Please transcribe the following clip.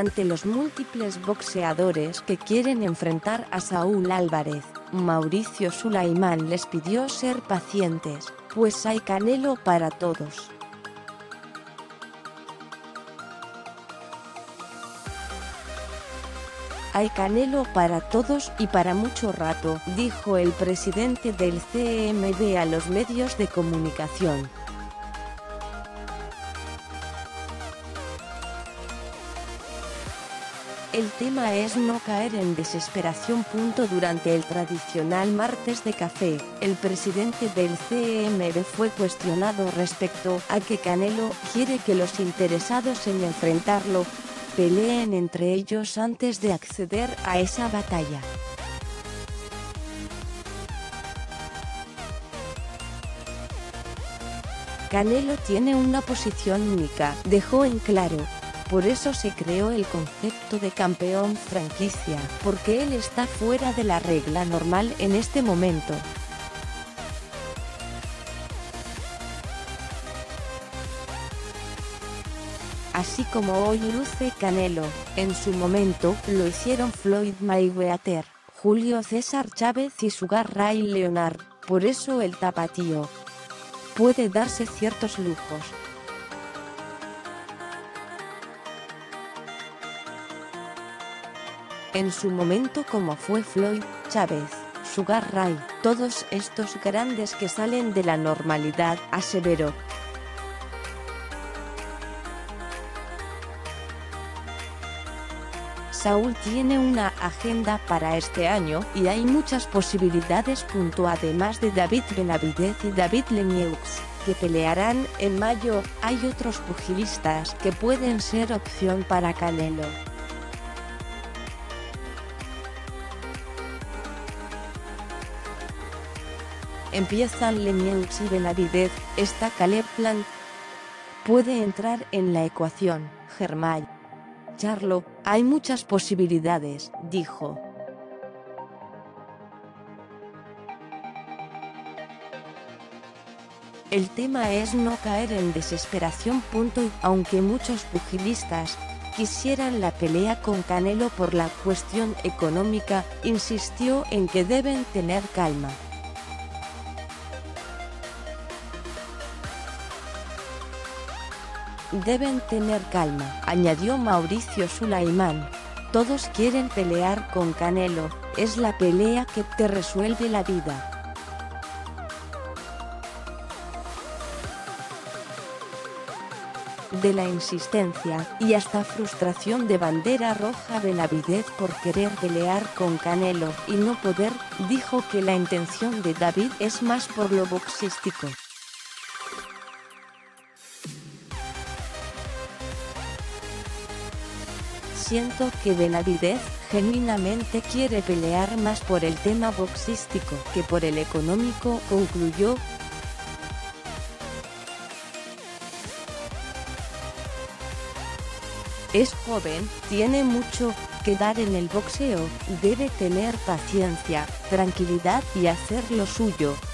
Ante los múltiples boxeadores que quieren enfrentar a Saúl Álvarez, Mauricio Sulaimán les pidió ser pacientes, pues hay Canelo para todos. Hay Canelo para todos y para mucho rato, dijo el presidente del CMB a los medios de comunicación. El tema es no caer en desesperación. Durante el tradicional martes de café, el presidente del CMB fue cuestionado respecto a que Canelo quiere que los interesados en enfrentarlo peleen entre ellos antes de acceder a esa batalla. Canelo tiene una posición única, dejó en claro. Por eso se creó el concepto de campeón franquicia, porque él está fuera de la regla normal en este momento. Así como hoy luce Canelo, en su momento lo hicieron Floyd Mayweather, Julio César Chávez y Sugar Ray Leonard. Por eso el tapatío puede darse ciertos lujos. En su momento, como fue Floyd, Chávez, Sugar Ray, todos estos grandes que salen de la normalidad, aseveró. Saúl tiene una agenda para este año y hay muchas posibilidades. Además de David Benavidez y David Lemieux, que pelearán en mayo, hay otros pugilistas que pueden ser opción para Canelo. Empiezan Lemieux y Benavidez, está Caleb Plant. Puede entrar en la ecuación, Germán Charlo, hay muchas posibilidades, dijo. El tema es no caer en desesperación. Aunque muchos pugilistas quisieran la pelea con Canelo por la cuestión económica, insistió en que deben tener calma. Deben tener calma, añadió Mauricio Sulaimán. Todos quieren pelear con Canelo, es la pelea que te resuelve la vida. De la insistencia, y hasta frustración de bandera roja Benavidez por querer pelear con Canelo y no poder, dijo que la intención de David es más por lo boxístico. Siento que Benavidez genuinamente quiere pelear más por el tema boxístico que por el económico, concluyó. Es joven, tiene mucho que dar en el boxeo, debe tener paciencia, tranquilidad y hacer lo suyo.